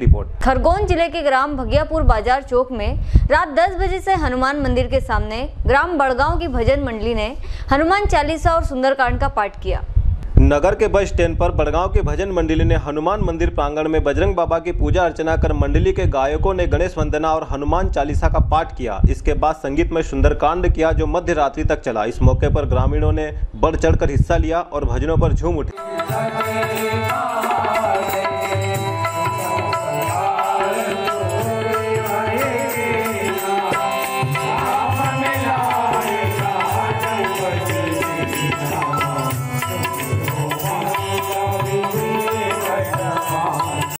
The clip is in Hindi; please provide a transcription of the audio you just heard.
रिपोर्ट। खरगोन जिले के ग्राम भगियापुर बाजार चौक में रात 10 बजे से हनुमान मंदिर के सामने ग्राम बड़गांव की भजन मंडली ने हनुमान चालीसा और सुंदरकांड का पाठ किया। नगर के बस स्टैंड पर बड़गांव की भजन मंडली ने हनुमान मंदिर प्रांगण में बजरंग बाबा की पूजा अर्चना कर मंडली के गायकों ने गणेश वंदना और हनुमान चालीसा का पाठ किया। इसके बाद संगीत में सुंदरकांड किया जो मध्य रात्रि तक चला। इस मौके पर ग्रामीणों ने बढ़ चढ़कर हिस्सा लिया और भजनों पर झूम उठे।